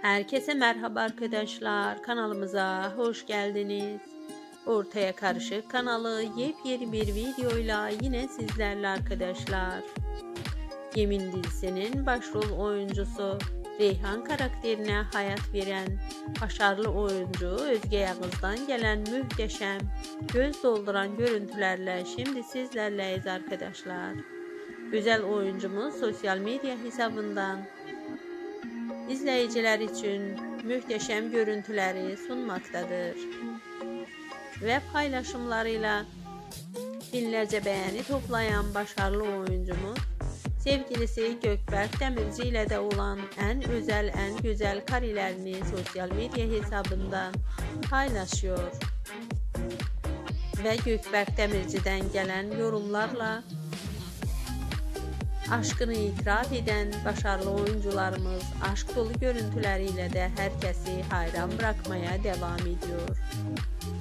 Herkese merhaba arkadaşlar. Kanalımıza hoş geldiniz. Ortaya Karışık kanalı yepyeni bir videoyla yine sizlerle arkadaşlar. Yemin dizisinin başrol oyuncusu Reyhan karakterine hayat veren başarılı oyuncu Özge Yağız'dan gelen muhteşem, göz dolduran görüntülerle şimdi sizlerleyiz arkadaşlar. Güzel oyuncumuz sosyal medya hesabından izleyiciler için muhteşem görüntüleri sunmaktadır ve paylaşımlarıyla binlerce beğeni toplayan başarılı oyuncumuz sevgilisi Gökberk Demirci ile de olan en özel, en güzel karelerini sosyal medya hesabından paylaşıyor ve Gökberk Demirci'den gelen yorumlarla aşkını itiraf eden başarılı oyuncularımız aşk dolu görüntüleriyle de herkesi hayran bırakmaya devam ediyor.